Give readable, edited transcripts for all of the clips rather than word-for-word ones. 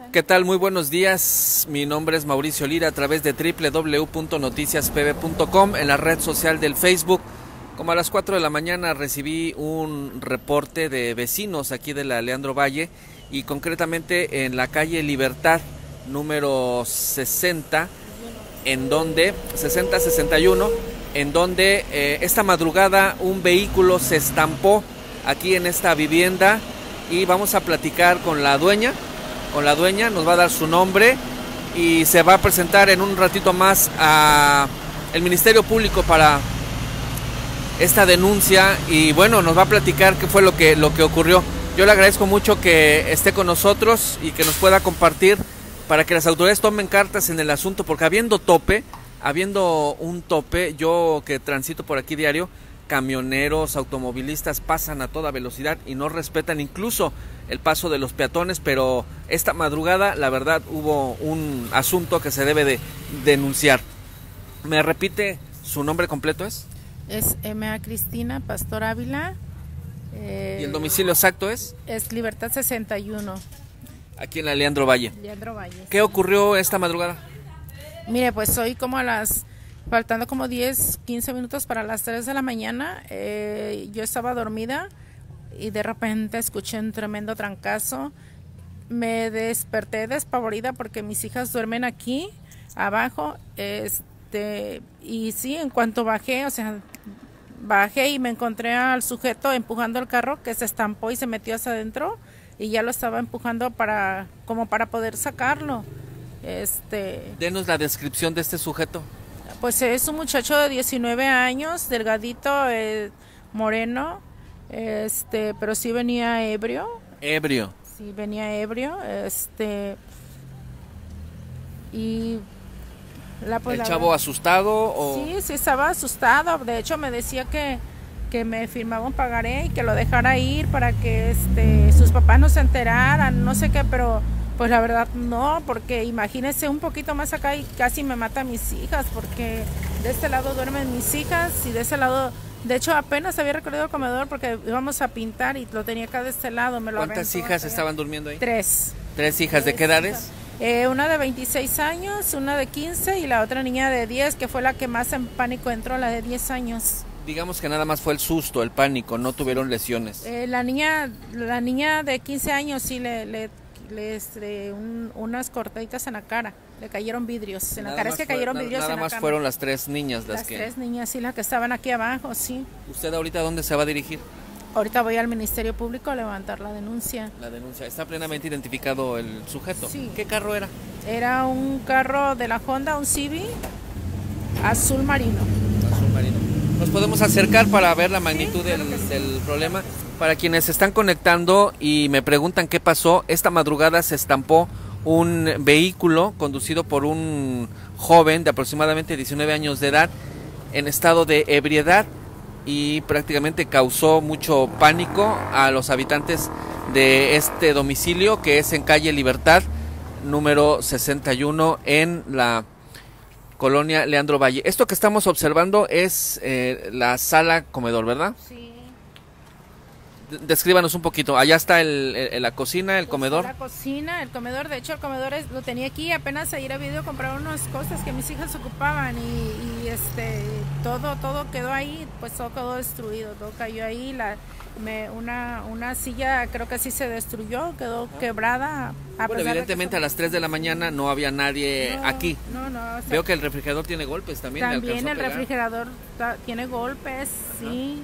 ¿Qué tal? Muy buenos días. Mi nombre es Mauricio Lira a través de www.noticiaspb.com en la red social del Facebook. Como a las 4 de la mañana recibí un reporte de vecinos aquí de la Leandro Valle y concretamente en la calle Libertad número 60, en donde 60-61, en donde esta madrugada un vehículo se estampó aquí en esta vivienda y vamos a platicar con la dueña. Nos va a dar su nombre y se va a presentar en un ratito más a el Ministerio Público para esta denuncia y bueno, nos va a platicar qué fue lo que ocurrió. Yo le agradezco mucho que esté con nosotros y que nos pueda compartir para que las autoridades tomen cartas en el asunto, porque habiendo un tope, yo que transito por aquí diario, camioneros, automovilistas pasan a toda velocidad y no respetan incluso el paso de los peatones, pero esta madrugada la verdad hubo un asunto que se debe de denunciar. ¿Me repite su nombre completo? Es M.A. Cristina Pastor Ávila. ¿Y el domicilio exacto es? Es Libertad 61. Aquí en la Leandro Valle. Leandro Valle. ¿Qué ocurrió esta madrugada? Mire, pues hoy como faltando como 10, 15 minutos para las 3 de la mañana, yo estaba dormida y de repente escuché un tremendo trancazo. Me desperté despavorida porque mis hijas duermen aquí abajo, y sí, en cuanto bajé y me encontré al sujeto empujando el carro que se estampó y se metió hacia adentro y ya lo estaba empujando como para poder sacarlo. Denos la descripción de este sujeto. Pues es un muchacho de 19 años, delgadito, moreno, pero sí venía ebrio. Ebrio. Sí, venía ebrio, y ¿El chavo asustado o...? Sí, estaba asustado. De hecho, me decía que me firmaba un pagaré y que lo dejara ir para que sus papás no se enteraran, no sé qué, pero pues la verdad no, porque imagínese un poquito más acá y casi me mata a mis hijas, porque de este lado duermen mis hijas y de ese lado, de hecho apenas había recorrido el comedor porque íbamos a pintar y lo tenía acá de este lado. ¿Cuántas hijas estaban durmiendo ahí? 3. ¿3 hijas? ¿De qué edades? Una de 26 años, una de 15 y la otra niña de 10, que fue la que más en pánico entró, la de 10 años. Digamos que nada más fue el susto, el pánico, no tuvieron lesiones. La niña de 15 años sí unas cortaditas en la cara, le cayeron vidrios en la cara, cayeron vidrios en la cara. Nada más fueron las 3 niñas las que... 3 niñas, sí, las que estaban aquí abajo, sí. ¿Usted ahorita dónde se va a dirigir? Ahorita voy al Ministerio Público a levantar la denuncia. La denuncia. ¿Está plenamente identificado el sujeto? Sí. ¿Qué carro era? Era un carro de la Honda, un Civic, azul marino. Azul marino. ¿Nos podemos acercar para ver la magnitud del problema? Para quienes se están conectando y me preguntan qué pasó, esta madrugada se estampó un vehículo conducido por un joven de aproximadamente 19 años de edad en estado de ebriedad y prácticamente causó mucho pánico a los habitantes de este domicilio, que es en calle Libertad número 61 en la colonia Leandro Valle. Esto que estamos observando es la sala comedor, ¿verdad? Sí. Descríbanos un poquito. Allá está la cocina, el comedor. La cocina, el comedor. De hecho, el comedor lo tenía aquí. Apenas ayer había ido a comprar unas cosas que mis hijas ocupaban y todo quedó ahí. Pues todo quedó destruido, todo cayó ahí. Una silla creo que sí se destruyó, quedó quebrada. Bueno, evidentemente a las 3 de la mañana no había nadie aquí. No. Veo que el refrigerador tiene golpes también. También el refrigerador tiene golpes, sí.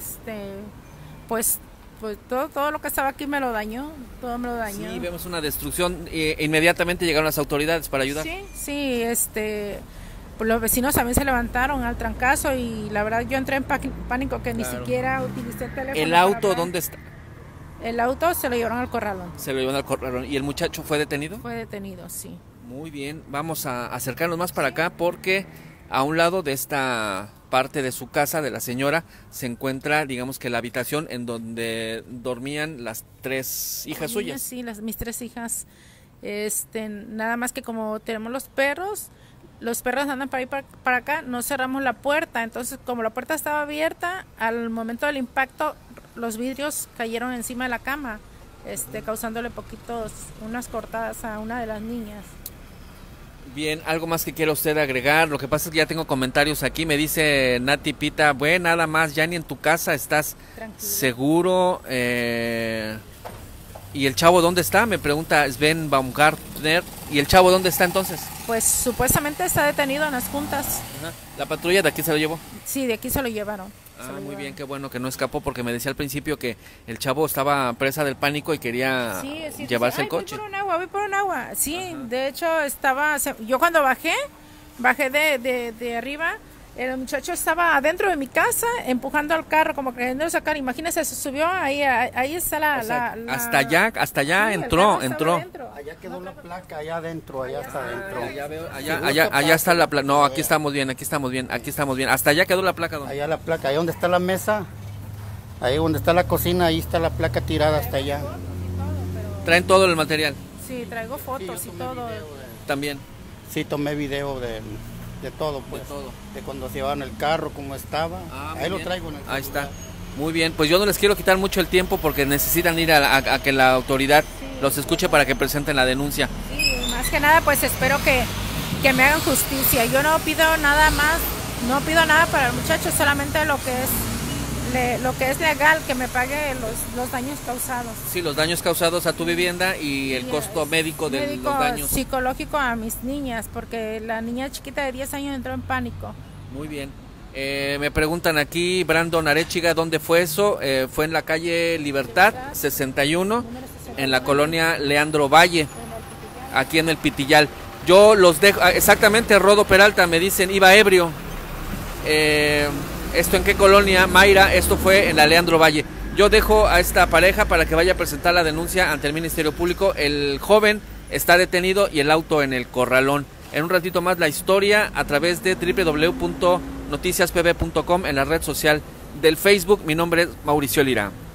Pues todo lo que estaba aquí me lo dañó, todo me lo dañó. Sí, vemos una destrucción. Inmediatamente llegaron las autoridades para ayudar. Sí, pues los vecinos también se levantaron al trancazo y la verdad yo entré en pánico que ni siquiera utilicé el teléfono. ¿El auto dónde está? El auto se lo llevaron al corralón. Se lo llevaron al corralón. ¿Y el muchacho fue detenido? Fue detenido, sí. Muy bien, vamos a acercarnos más para acá porque a un lado de esta parte de su casa, de la señora, se encuentra, digamos que la habitación en donde dormían las 3 hijas suyas. Sí, mis 3 hijas. Nada más que como tenemos los perros andan para ir para acá, no cerramos la puerta, entonces como la puerta estaba abierta, al momento del impacto los vidrios cayeron encima de la cama causándole unas cortadas a una de las niñas. Bien, ¿algo más que quiera usted agregar? Lo que pasa es que ya tengo comentarios aquí, me dice Nati Pita, bueno, nada más, ya ni en tu casa estás tranquilo, seguro. ¿Y el chavo dónde está? Me pregunta Sven Baumgartner. ¿Y el chavo dónde está entonces? Pues supuestamente está detenido en las juntas. Ajá. ¿La patrulla de aquí se lo llevó? Sí, de aquí se lo llevaron. Muy bien, qué bueno que no escapó, porque me decía al principio que el chavo estaba presa del pánico y quería llevarse el coche. Voy por un agua. Sí, ajá. De hecho yo cuando bajé de arriba, el muchacho estaba adentro de mi casa empujando al carro como queriendo sacar. Imagínese, se subió ahí está hasta allá sí, entró. Allá quedó la placa, allá adentro, allá está adentro. Allá está la placa. No, aquí estamos bien. Hasta allá quedó la placa. Allá la placa, ahí donde está la mesa, ahí donde está la cocina, ahí está la placa tirada hasta allá. ¿Traen todo el material? Sí, traigo fotos y todo. También. Sí, tomé video de todo, pues, de cuando se llevaban el carro, cómo estaba. Ahí lo traigo en el celular. Ahí está. Muy bien, pues yo no les quiero quitar mucho el tiempo porque necesitan ir a que la autoridad los escuche para que presenten la denuncia. Sí, más que nada pues espero que me hagan justicia. Yo no pido nada más, no pido nada para el muchacho, solamente lo que es legal, que me pague los daños causados. Sí, los daños causados a tu vivienda y el costo médico de los daños. Psicológico a mis niñas, porque la niña chiquita de 10 años entró en pánico. Muy bien. Me preguntan aquí, Brandon Arechiga, ¿dónde fue eso? Fue en la calle Libertad 61, en la colonia Leandro Valle, aquí en el Pitillal. Yo los dejo, exactamente, Rodo Peralta, me dicen, iba ebrio. ¿Esto en qué colonia? Mayra, esto fue en la Leandro Valle. Yo dejo a esta pareja para que vaya a presentar la denuncia ante el Ministerio Público. El joven está detenido y el auto en el corralón. En un ratito más la historia a través de www.noticiaspb.com en la red social del Facebook. Mi nombre es Mauricio Lira.